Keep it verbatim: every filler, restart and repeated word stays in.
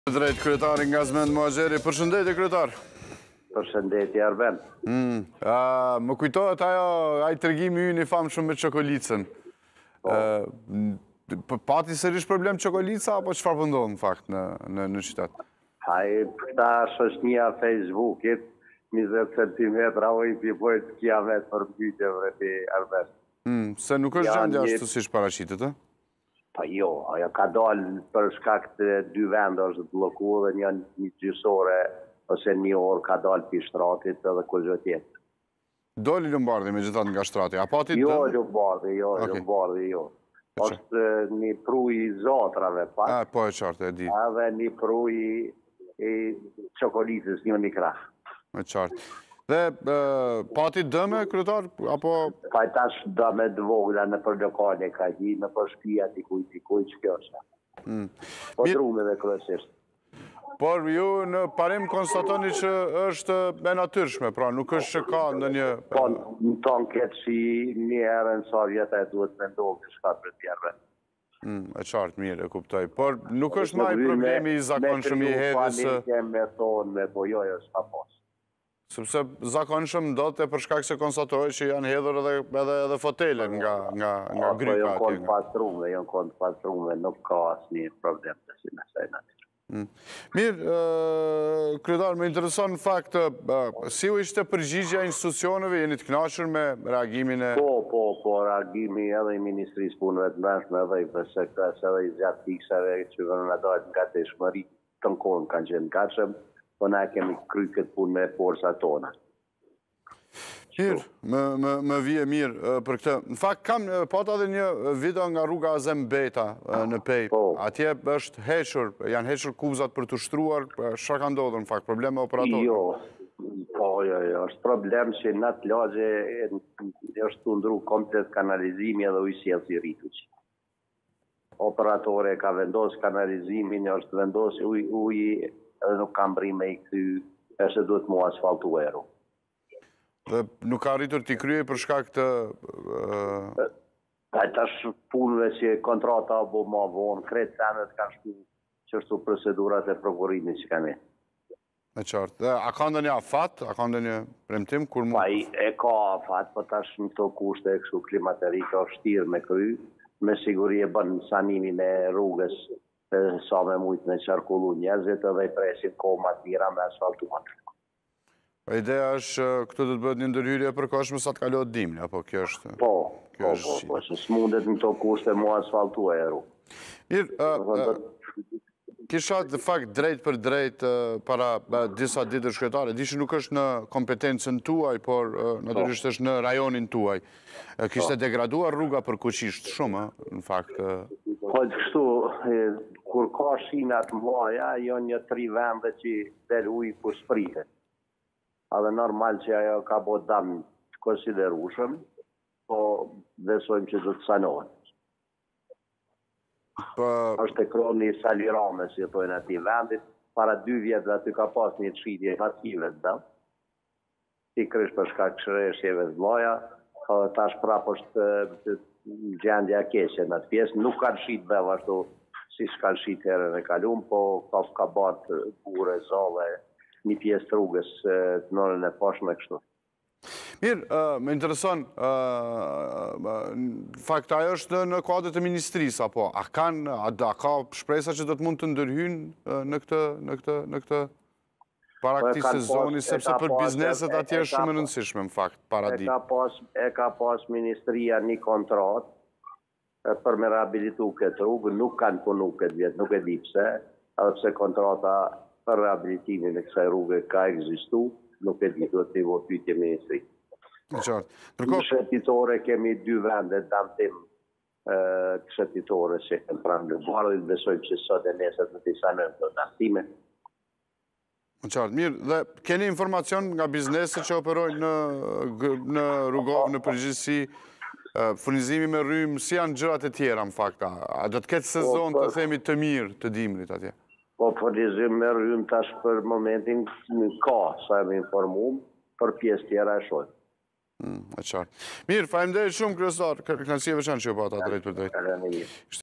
Drejt kryetari nga Zmend Muhaxheri, përshëndetje kryetar. Përshëndetje Arben. Mm. Uh, më kujtohet ajo, ai tregimi ynë i famshëm me çokolicën. Uh, pati sërish problem çokolica apo çfarë po ndodh në fakt në në, në qytet? Ai këta shoqënia Facebookit, njëzet centimetra oj pipojt kiamet për mbytje vreti Arben. Mm. Se nuk është gjendja ashtu siç paraqitet, ë? Pa jo, ajo ka dalë për shkak të dy vende është bllokuar dhe një një gjysore ose një orë ka dalë pi shtratit edhe kur gjë tjetër. Doli Lombardi megjithatë nga shtrati. A pati Jo, Lombardi, jo, okay. Lombardi, jo. Është një pruj i zotrave pak. A, po e qartë, e di. Edhe një pruj i çokolicës, një një krah. E qartë. Dhe uh, pati dëme, kryetar, apo... Pa tash dëme të vogla në për lokale ka hi, në për shpia t'i kuj, t'i kuj, që kjo është. Mm. Po drumeve kryesisht. Por ju në parim konstatoni që është e natyrshme, pra nuk është që ka në një... Po në tonë këtë që një herë në sa vjetë e duhet me ndohë që shka për tjerve. Mm, e qartë, mirë, e kuptoj. Por nuk është maj problemi i zakonshëm i hedhjes... Me kryu me thonë, me bojoj është ka posë. Sepse zakonshëm do të për shkak se konstatohet që janë hedhur edhe edhe edhe fotele nga nga nga gryka atje. Po janë pastrume, janë kont pastrume, nuk ka asnjë problem të si me saj natyrë. Mm. Mirë, uh, kryetar, më intereson në fakt uh, si u ishte përgjigjja e institucioneve, jeni të kënaqur me reagimin e... Po, po, po, reagimi edhe i Ministrisë Punëve të Brendshme edhe i P S K-s edhe i zjarëtiksave që vënë nga dalë nga të shmëri të në kohën kanë qenë gatshëm, po na kemi kry këtë punë me forca tona. Mirë, më, më, më vije mirë për këtë. Në fakt, kam pata dhe një video nga rruga Azem Beta në Pej. Po. Atje është hequr, janë hequr kubzat për të shtruar, çfarë ka ndodhur në fakt, probleme operatorë? Jo, po, jo, jo, është problem që në atë lagje është të ndru komplet kanalizimi edhe ujësjelës i rrituq. Operatore ka vendos kanalizimin, është vendos uj, uj edhe nuk kam brime i këty, është duhet mu asfaltueru. Dhe nuk ka rritur t'i krye për shkak të... Ka tash punëve që kontrata apo ma vonë, kretë senet ka shtu që është procedurat e prokurimit që kemi. Me qartë. Dhe a ka ndonjë afat? A ka ndonjë premtim? Kur mu... Pa e ka afat, po tash në këto kushte e kështu klimaterika është shtirë me kry, me siguri e bën sanimin e rrugës sa me mujtë me qarkullu njerëzit edhe i presin komat mira me asfaltuan. Ideja është këtu do të bëhet një ndërhyrje e përkohshme sa të kalohet dimri, apo kjo është... Po, po, po, po, se s'mundet në to kushte mu asfaltueru. Mirë, kisha të fakt drejt për drejt para disa ditësh kryetare, di që nuk është në kompetencën tuaj, por natyrisht është në rajonin tuaj. Kishte degraduar rruga për kuqisht shumë, në fakt... Po të kështu, kur ka shinat mlaja, jo një tri vende që del ujë për spritet. A dhe normal që ajo ka bo dam të konsiderushëm, po besojmë që do të sanohet. është e kroni salirame, si e tojnë ati vendit, para dy vjetë aty ka pas një qitje masive të dam, si krysh për shkak shëreshjeve të mlaja, dhe tash prap është gjendja keqe në atë pjesë, nuk kanë shqit beva ashtu si s'kanë shqit herën e kalum, po ka, ka batë bure, zale, një pjesë të rrugës të nonën e pashme kështu. Mirë, uh, me intereson, uh, fakt ajo është në kuadrët e ministrisë, apo a, kan, a, a ka shpresa që do të mund të ndërhyjnë uh, në këtë, në këtë, në këtë para këtij sezoni, sepse për bizneset atje është shumë e rëndësishme, në fakt, para di. E ka pas, e ka pas ministria një kontratë për me rehabilitu këtë rrugë, nuk kanë punu këtë vjetë, nuk e di pse, edhe pse kontrata për rehabilitimin e kësaj rrugë ka ekzistu, nuk e di, do të nivo pyetje ministri. Në shëtitore kemi dy vende, damtim të shëtitore që e pranë në bardhit, besojmë që sot e nesët në të sanën të damtime. Në qartë, mirë, dhe keni informacion nga bizneset që operojnë në, në rrugovë, në përgjithësi, furnizimi me rrymë, si janë gjërat e tjera, në fakta? A do të ketë sezon të themi të mirë të dimrit atje? Po, furnizim me rrymë tash për momentin në ka, sa e me informum, për pjesë tjera e shojnë. E qartë. Mirë, faleminderit shumë, kryesor, kënaqësi e veçantë që ju pata drejt për drejt.